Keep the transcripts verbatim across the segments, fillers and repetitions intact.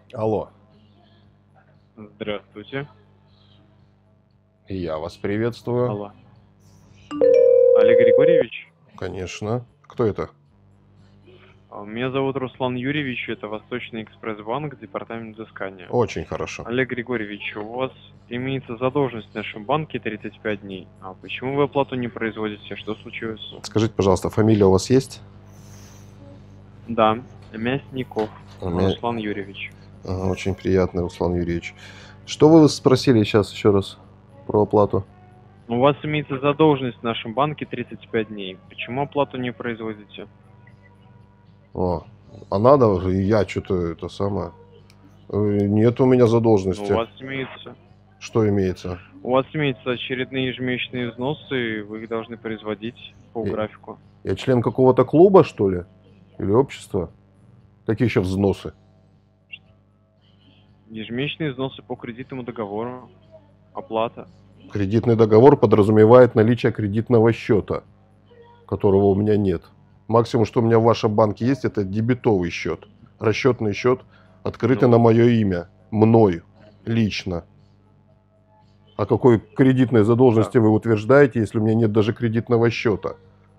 Алло. Здравствуйте. И я вас приветствую. Алло. Олег Григорьевич? Конечно. Кто это? А, Меня зовут Руслан Юрьевич, это Восточный экспресс-банк, департамент взыскания. Очень хорошо. Олег Григорьевич, у вас имеется задолженность в нашем банке тридцать пять дней. А почему вы оплату не производите? Что случилось? Скажите, пожалуйста, фамилия у вас есть? Да, Мясников Мя... Руслан Юрьевич. Ага, очень приятно, Руслан Юрьевич. Что вы спросили сейчас еще раз про оплату? У вас имеется задолженность в нашем банке тридцать пять дней. Почему оплату не производите? О, а надо уже, и я что-то это самое. Э, Нет у меня задолженности. У вас имеется... Что имеется? У вас имеются очередные ежемесячные взносы, вы их должны производить по Я- графику. Я член какого-то клуба, что ли? Или общества? Какие еще взносы? Ежемесячные взносы по кредитному договору, оплата. Кредитный договор подразумевает наличие кредитного счета, которого у меня нет. Максимум, что у меня в вашем банке есть, это дебетовый счет. Расчетный счет, открытый Ну. на мое имя. Мной. Лично. О какой кредитной задолженности Да. вы утверждаете, если у меня нет даже кредитного счета?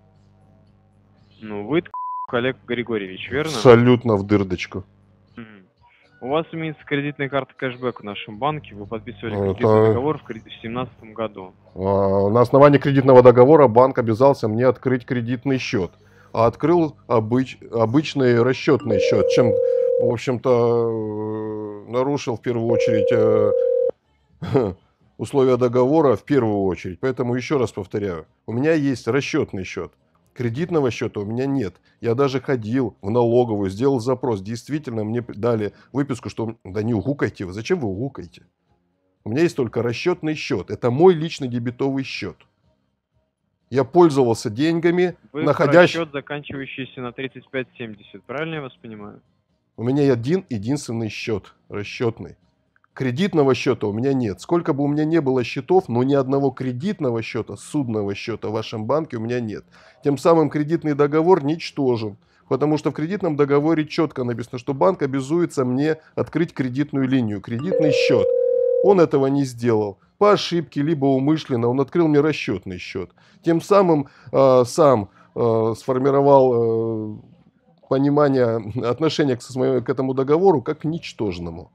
Ну, вы Олег Григорьевич, верно? Абсолютно в дырдочку. Мгм. У вас имеется кредитная карта кэшбэк в нашем банке, вы подписывали Ну, кредитный это- договор в две тысячи семнадцатом году. А, На основании кредитного договора банк обязался мне открыть кредитный счет. А открыл обыч- обычный расчетный счет, чем, в общем-то, э, нарушил в первую очередь э, условия договора в первую очередь. Поэтому еще раз повторяю, у меня есть расчетный счет. Кредитного счета у меня нет. Я даже ходил в налоговую, сделал запрос. Действительно, мне дали выписку, что... Да не угукайте вы. Зачем вы угукаете? У меня есть только расчетный счет. Это мой личный дебетовый счет. Я пользовался деньгами, Вы находясь... счет, заканчивающийся на тридцать пять семьдесят, правильно я вас понимаю? У меня один единственный счет расчетный. Кредитного счета у меня нет. Сколько бы у меня не было счетов, но ни одного кредитного счета, судного счета в вашем банке у меня нет. Тем самым кредитный договор ничтожен. Потому что в кредитном договоре четко написано, что банк обязуется мне открыть кредитную линию, кредитный счет. Он этого не сделал. По ошибке, либо умышленно он открыл мне расчетный счет. Тем самым э, сам э, сформировал э, понимание отношения к, к этому договору как к ничтожному.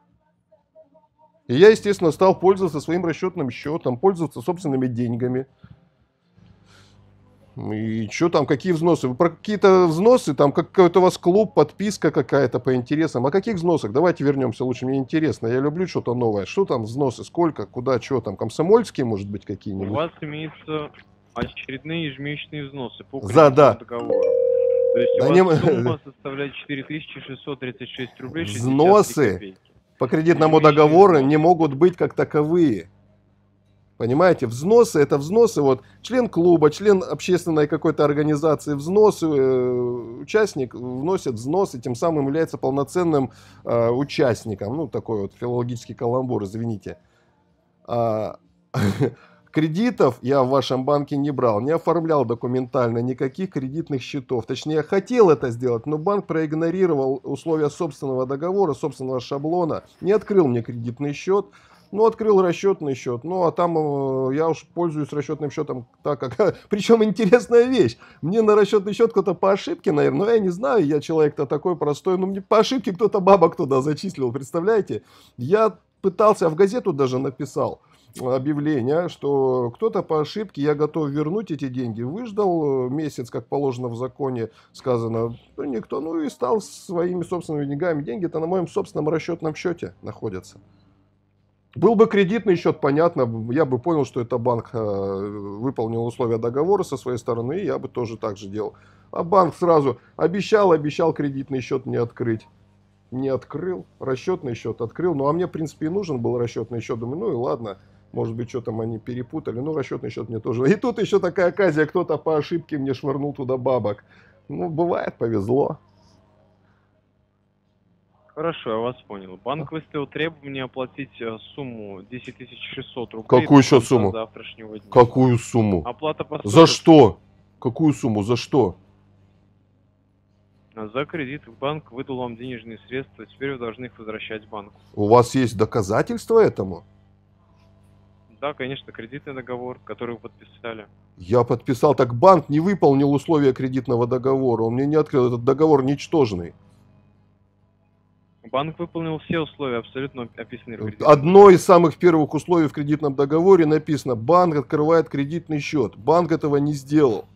И я, естественно, стал пользоваться своим расчетным счетом, пользоваться собственными деньгами. И что там, какие взносы? Вы про какие-то взносы, там какой-то у вас клуб, подписка какая-то по интересам. О каких взносах? Давайте вернемся лучше, мне интересно. Я люблю что-то новое. Что там взносы, сколько, куда, что там? Комсомольские, может быть, У какие-нибудь? вас имеются очередные ежемесячные взносы по За, кредитному да. договору. То есть Да у не вас м- сумма составляет четыре тысячи шестьсот тридцать шесть рублей шестьдесят три Взносы копейки. по кредитному Ежемесячные договору взносы. не могут быть как таковые. Понимаете, взносы это взносы, вот член клуба, член общественной какой-то организации, взносы, э, участник вносит взносы, тем самым является полноценным э, участником. Ну, такой вот филологический каламбур, извините. А, кредитов я в вашем банке не брал, не оформлял документально никаких кредитных счетов. Точнее, я хотел это сделать, но банк проигнорировал условия собственного договора, собственного шаблона, не открыл мне кредитный счет. Ну, открыл расчетный счет. Ну, а там э, я уж пользуюсь расчетным счетом так, как... Причем интересная вещь. Мне на расчетный счет кто-то по ошибке, наверное, ну, я не знаю, я человек-то такой простой, но мне по ошибке кто-то бабок туда зачислил, представляете? Я пытался, в газету даже написал объявление, что кто-то по ошибке, я готов вернуть эти деньги. Выждал месяц, как положено в законе, сказано, ну, никто, ну, и стал своими собственными деньгами. Деньги-то на моем собственном расчетном счете находятся. Был бы кредитный счет, понятно, я бы понял, что это банк э, выполнил условия договора со своей стороны, и я бы тоже так же делал. А банк сразу обещал, обещал кредитный счет не открыть. Не открыл, расчетный счет открыл. Ну, а мне, в принципе, и нужен был расчетный счет. Думаю, ну и ладно, может быть, что там они перепутали. Ну, расчетный счет мне тоже. И тут еще такая оказия, кто-то по ошибке мне швырнул туда бабок. Ну, бывает, повезло. Хорошо, я вас понял. Банк выставил требование оплатить э, сумму десять тысяч шестьсот рублей. Какую до еще конца сумму? Завтрашнего дня. Какую сумму? Оплата по За что? Какую сумму? За что? А за кредит банк выдал вам денежные средства, теперь вы должны их возвращать банку. У вас есть доказательства этому? Да, конечно, кредитный договор, который вы подписали. Я подписал, так банк не выполнил условия кредитного договора, он мне не открыл, этот договор ничтожный. Банк выполнил все условия, абсолютно описанные в кредитном Одно договоре. из самых первых условий в кредитном договоре написано: банк открывает кредитный счет. Банк этого не сделал.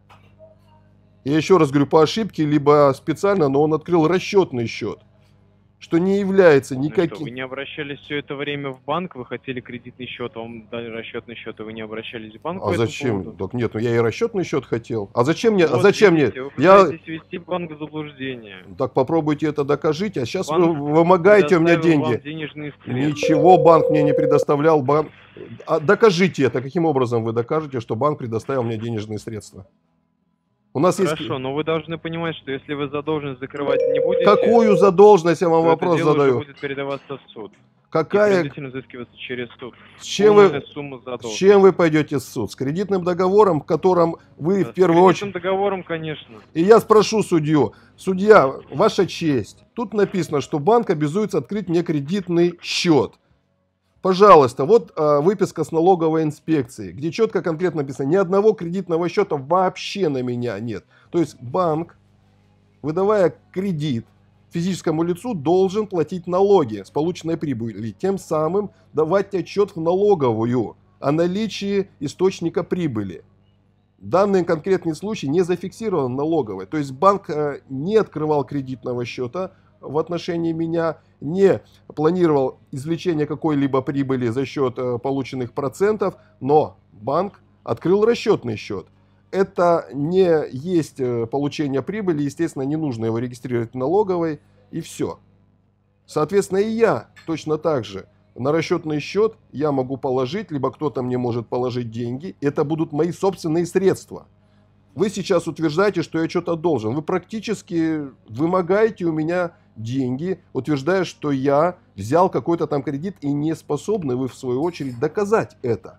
Я еще раз говорю, по ошибке, либо специально, но он открыл расчетный счет, что не является Ну что, никаким... вы не обращались все это время в банк, вы хотели кредитный счет, вам дали расчетный счет, и вы не обращались в банк по А этому зачем? поводу? Так нет, ну я и расчетный счет хотел. А зачем мне? А Вот зачем видите, мне? Вы Я... пытаетесь ввести банк в заблуждение. Так попробуйте это докажите. А сейчас вы Банк вымогаете у меня предоставил вам деньги. денежные средства. Ничего банк мне не предоставлял. Банк... А докажите это. Каким образом вы докажете, что банк предоставил мне денежные средства? У нас Хорошо, есть... но вы должны понимать, что если вы задолженность закрывать не будете, Какую задолженность, я вам то вопрос это дело задаю? уже будет передаваться в суд. И Какая... принудительно взыскиваться через суд. С чем, вы... Полная сумма С задолженности. чем вы пойдете в суд? С кредитным договором, в котором вы в С первую очередь... кредитным договором, конечно. И я спрошу судью: судья, ваша честь, тут написано, что банк обязуется открыть мне кредитный счет. Пожалуйста, вот а, выписка с налоговой инспекции, где четко конкретно написано: ни одного кредитного счета вообще на меня нет. То есть банк, выдавая кредит физическому лицу, должен платить налоги с полученной прибыли, тем самым давать отчет в налоговую о наличии источника прибыли. Данный конкретный случай не зафиксирован налоговой. То есть банк э, не открывал кредитного счета в отношении меня, не планировал извлечение какой-либо прибыли за счет э, полученных процентов, но банк открыл расчетный счет. Это не есть э, получение прибыли, естественно, не нужно его регистрировать в налоговой, и все. Соответственно, и я точно так же. На расчетный счет я могу положить, либо кто-то мне может положить деньги. Это будут мои собственные средства. Вы сейчас утверждаете, что я что-то должен. Вы практически вымогаете у меня деньги, утверждая, что я взял какой-то там кредит, и не способны вы, в свою очередь, доказать это.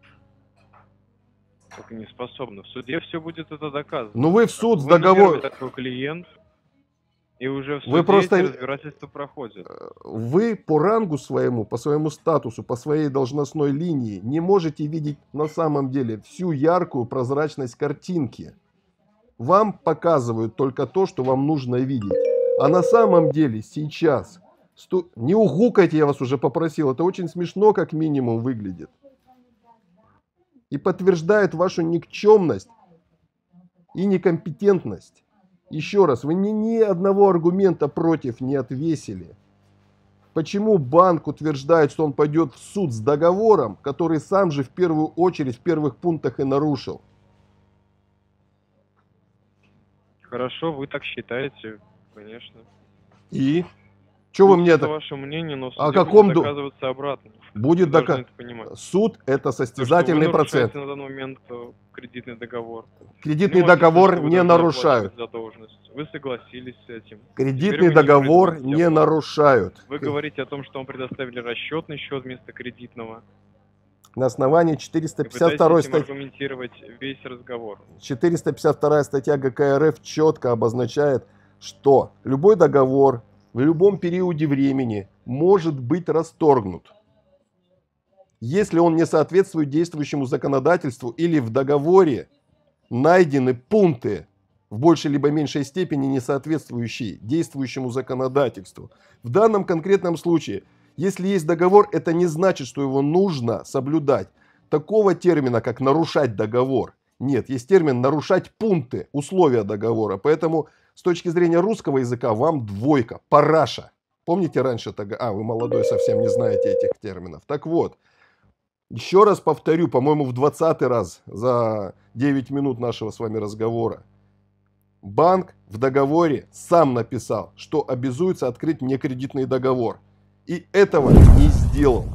Как и не способны. В суде все будет это доказано. Но вы в суд с Вы, наверное, договор... такой клиент, и уже в суде Вы просто- эти разбирательства проходят. Вы по рангу своему, по своему статусу, по своей должностной линии не можете видеть на самом деле всю яркую прозрачность картинки. Вам показывают только то, что вам нужно видеть. А на самом деле сейчас... Сто... Не угукайте, я вас уже попросил. Это очень смешно, как минимум, выглядит. И подтверждает вашу никчемность и некомпетентность. Еще раз, вы ни, ни одного аргумента против не отвесили. Почему банк утверждает, что он пойдет в суд с договором, который сам же в первую очередь в первых пунктах и нарушил? Хорошо, вы так считаете, конечно. И? Что вы мне Это это... ваше мнение, но в О суде каком будет ду- доказываться обратно. Будет Вы должны дока... это понимать. Суд – это То, что состязательный вы процент. нарушаете на данный момент э, кредитный договор. Кредитный Ну, написано, договор что вы не должны нарушают. оплачивать задолженность. Вы согласились с этим. Теперь Кредитный вы договор будете не оплачивать. нарушают. Вы говорите о том, что вам предоставили расчетный счет вместо кредитного. На основании И четыреста пятьдесят пытаетесь второй этим статьи. аргументировать весь разговор. четыреста пятьдесят вторая статья ГК РФ четко обозначает, что любой договор в любом периоде времени может быть расторгнут, если он не соответствует действующему законодательству или в договоре найдены пункты в большей либо меньшей степени не соответствующие действующему законодательству. В данном конкретном случае, если есть договор, это не значит, что его нужно соблюдать. Такого термина, как нарушать договор, нет. Есть термин нарушать пункты, условия договора. Поэтому с точки зрения русского языка вам двойка, параша. Помните раньше тогда? А, вы молодой, совсем не знаете этих терминов. Так вот, еще раз повторю, по-моему, в двадцатый раз за девять минут нашего с вами разговора. Банк в договоре сам написал, что обязуется открыть мне кредитный договор. И этого не сделал.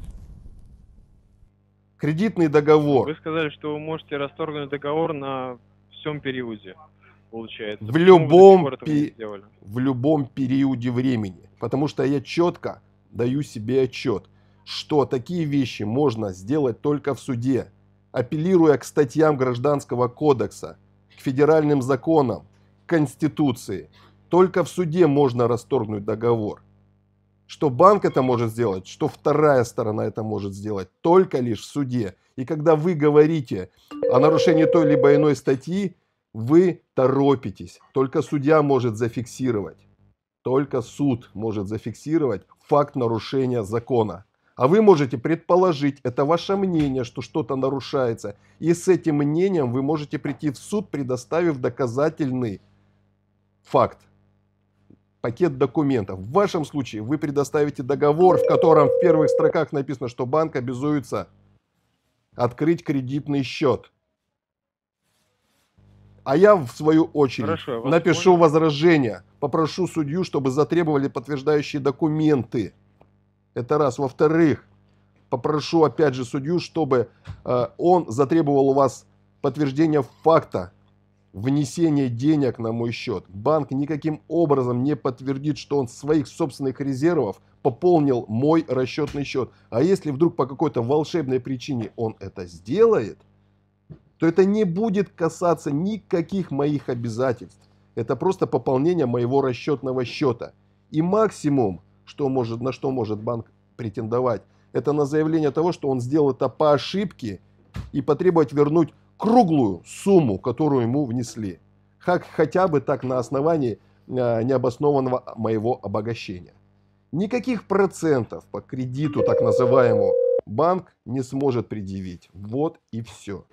Кредитный договор. Вы сказали, что вы можете расторгнуть договор на всем периоде, получается. В Почему вы до любом, сих пор этого не пи- сделали? в любом периоде времени. Потому что я четко даю себе отчет, что такие вещи можно сделать только в суде, апеллируя к статьям Гражданского кодекса, к федеральным законам Конституции. Только в суде можно расторгнуть договор. Что банк это может сделать, что вторая сторона это может сделать, только лишь в суде. И когда вы говорите о нарушении той либо иной статьи, вы торопитесь. Только судья может зафиксировать. Только суд может зафиксировать факт нарушения закона. А вы можете предположить, это ваше мнение, что что-то нарушается. И с этим мнением вы можете прийти в суд, предоставив доказательный факт. Пакет документов. В вашем случае вы предоставите договор, в котором в первых строках написано, что банк обязуется открыть кредитный счет. А я, в свою очередь, Хорошо, напишу понял. возражение, попрошу судью, чтобы затребовали подтверждающие документы. Это раз. Во-вторых, попрошу опять же судью, чтобы э, он затребовал у вас подтверждение факта внесения денег на мой счет. Банк никаким образом не подтвердит, что он своих собственных резервов пополнил мой расчетный счет. А если вдруг по какой-то волшебной причине он это сделает, то это не будет касаться никаких моих обязательств. Это просто пополнение моего расчетного счета. И максимум, что может, на что может банк претендовать, это на заявление того, что он сделал это по ошибке, и потребовать вернуть круглую сумму, которую ему внесли. Как, хотя бы так на основании э, необоснованного моего обогащения. Никаких процентов по кредиту, так называемому, банк не сможет предъявить. Вот и все.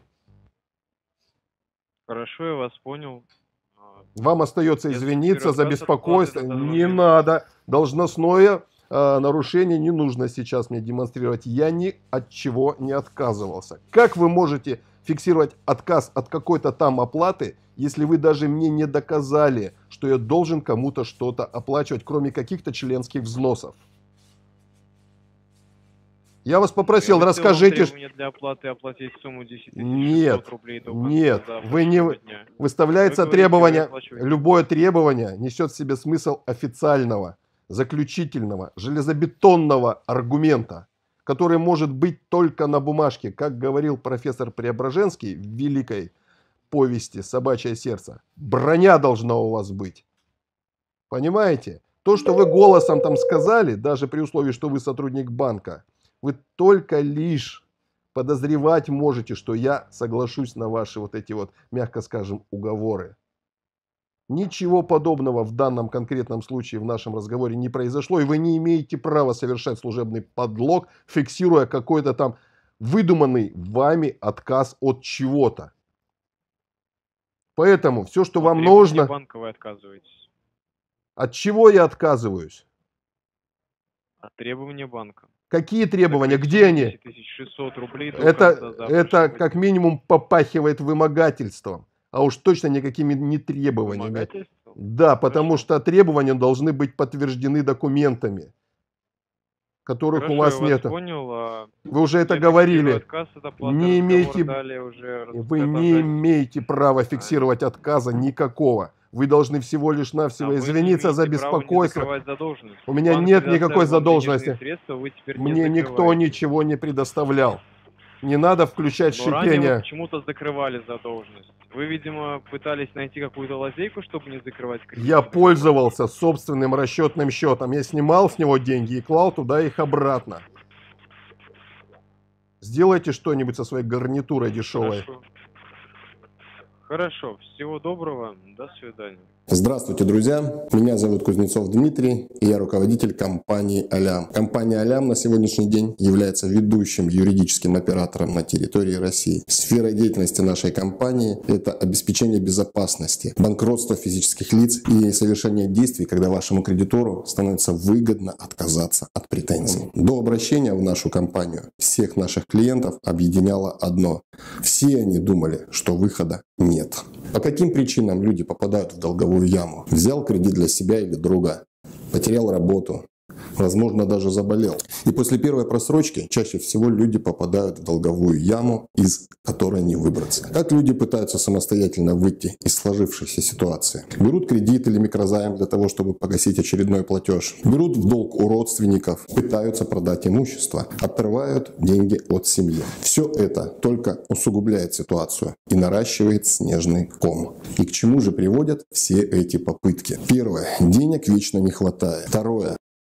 Хорошо, я вас понял. Вам остается Если извиниться за отказ от беспокойство. оплаты, это Не должно- надо. Должностное э, нарушение не нужно сейчас мне демонстрировать. Я ни от чего не отказывался. Как вы можете фиксировать отказ от какой-то там оплаты, если вы даже мне не доказали, что я должен кому-то что-то оплачивать, кроме каких-то членских взносов? Я вас попросил, Я расскажите. требование для оплаты оплатить сумму десять тысяч Нет, шестьсот рублей до конца нет, вы не завтрашнего дня. выставляется Вы говорите, требование, вы оплачиваете. любое требование несет в себе смысл официального, заключительного, железобетонного аргумента, который может быть только на бумажке, как говорил профессор Преображенский в великой повести «Собачье сердце». Броня должна у вас быть. Понимаете? То, что вы голосом там сказали, даже при условии, что вы сотрудник банка, вы только лишь подозревать можете, что я соглашусь на ваши вот эти вот, мягко скажем, уговоры. Ничего подобного в данном конкретном случае в нашем разговоре не произошло, и вы не имеете права совершать служебный подлог, фиксируя какой-то там выдуманный вами отказ от чего-то. Поэтому все, что вам Требования нужно... банка вы отказываетесь. От чего я отказываюсь? От требования банка. Какие требования? Закрыть Где сумму они? десять тысяч шестьсот рублей до Это, конца это завтрашнего как дня. минимум попахивает вымогательством, а уж точно никакими не требованиями. Вымогательство? Да, потому Хорошо. что требования должны быть подтверждены документами, которых Хорошо, у вас я вас нет. понял. а Вы уже это я фиксирую говорили. отказ от оплаты, Не разговор имеете, далее уже вы не продолжать. имеете права фиксировать отказа никакого. Вы должны всего лишь А навсего вы не извиниться за имеете права не беспокойство. закрывать задолженность. У меня Банк нет предоставил никакой вам задолженности. денежные средства, вы теперь не Мне никто закрываете. ничего не предоставлял. Не надо включать Но ранее вы шипение. почему-то закрывали задолженность. Вы, видимо, пытались найти какую-то лазейку, чтобы не закрывать кредит. Я пользовался собственным расчетным счетом. Я снимал с него деньги и клал туда их обратно. Сделайте что-нибудь со своей гарнитурой дешевой. Хорошо. Хорошо. Всего доброго. До свидания. Здравствуйте, друзья! Меня зовут Кузнецов Дмитрий, и я руководитель компании «Алям». Компания «Алям» на сегодняшний день является ведущим юридическим оператором на территории России. Сфера деятельности нашей компании – это обеспечение безопасности, банкротство физических лиц и совершение действий, когда вашему кредитору становится выгодно отказаться от претензий. До обращения в нашу компанию всех наших клиентов объединяло одно – все они думали, что выхода нет. По каким причинам люди попадают в долговую яму? Взял кредит для себя или друга, потерял работу, возможно, даже заболел. И после первой просрочки чаще всего люди попадают в долговую яму, из которой не выбраться. Как люди пытаются самостоятельно выйти из сложившейся ситуации? Берут кредит или микрозайм для того, чтобы погасить очередной платеж. Берут в долг у родственников, пытаются продать имущество, отрывают деньги от семьи. Все это только усугубляет ситуацию и наращивает снежный ком. И к чему же приводят все эти попытки? Первое. Денег вечно не хватает. Второе.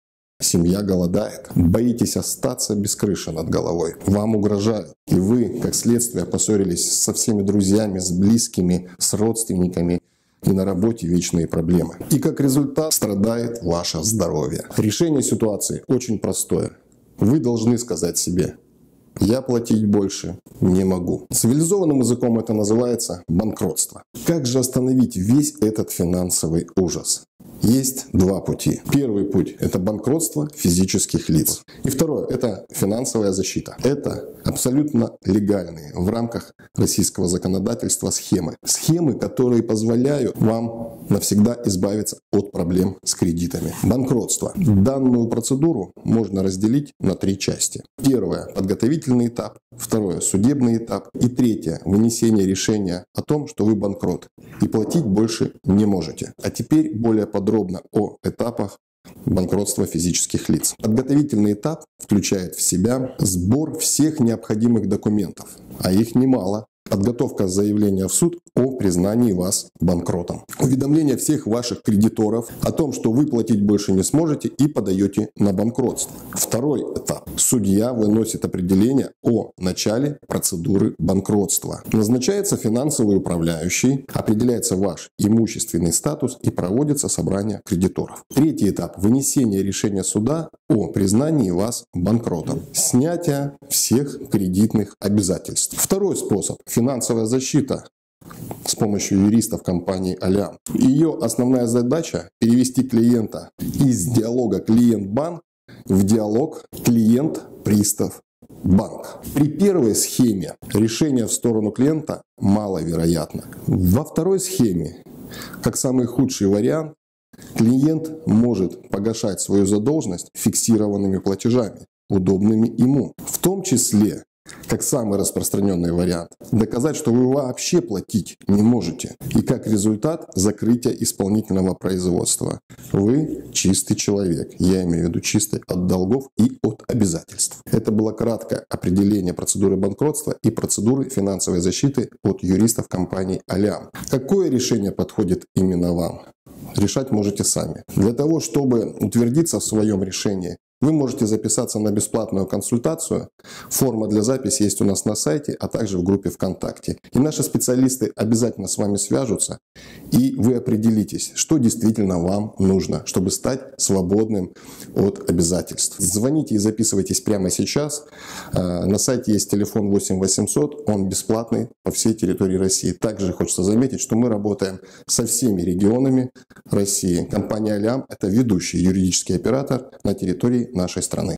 Семья голодает. Боитесь остаться без крыши над головой. Вам угрожают. И вы, как следствие, поссорились со всеми друзьями, с близкими, с родственниками. И на работе вечные проблемы. И как результат страдает ваше здоровье. Решение ситуации очень простое. Вы должны сказать себе: я платить больше не могу. Цивилизованным языком это называется банкротство. Как же остановить весь этот финансовый ужас? Есть два пути. Первый путь – это банкротство физических лиц. И второе – это финансовая защита. Это абсолютно легальные в рамках российского законодательства схемы. Схемы, которые позволяют вам навсегда избавиться от проблем с кредитами. Банкротство. Данную процедуру можно разделить на три части. Первое – подготовительный этап. Второе – судебный этап. И третье – вынесение решения о том, что вы банкрот и платить больше не можете. А теперь более подробно о этапах банкротства физических лиц. Подготовительный этап включает в себя сбор всех необходимых документов, а их немало. Подготовка заявления в суд о признании вас банкротом. Уведомление всех ваших кредиторов о том, что вы платить больше не сможете и подаете на банкротство. Второй этап. Судья выносит определение о начале процедуры банкротства. Назначается финансовый управляющий, определяется ваш имущественный статус и проводится собрание кредиторов. Третий этап. Вынесение решения суда о признании вас банкротом. Снятие всех кредитных обязательств. Второй способ. Финансовая защита с помощью юристов компании Алям. Ее основная задача – перевести клиента из диалога клиент-банк в диалог клиент-пристав-банк. При первой схеме решение в сторону клиента маловероятно. Во второй схеме, как самый худший вариант, клиент может погашать свою задолженность фиксированными платежами, удобными ему. В том числе, как самый распространенный вариант, доказать, что вы вообще платить не можете. И как результат закрытия исполнительного производства. Вы чистый человек. Я имею в виду чистый от долгов и от обязательств. Это было краткое определение процедуры банкротства и процедуры финансовой защиты от юристов компании Алям. Какое решение подходит именно вам? Решать можете сами. Для того, чтобы утвердиться в своем решении, вы можете записаться на бесплатную консультацию. Форма для записи есть у нас на сайте, а также в группе ВКонтакте. И наши специалисты обязательно с вами свяжутся, и вы определитесь, что действительно вам нужно, чтобы стать свободным от обязательств. Звоните и записывайтесь прямо сейчас. На сайте есть телефон восемь восемьсот, он бесплатный по всей территории России. Также хочется заметить, что мы работаем со всеми регионами России. Компания Алям – это ведущий юридический оператор на территории нашей страны.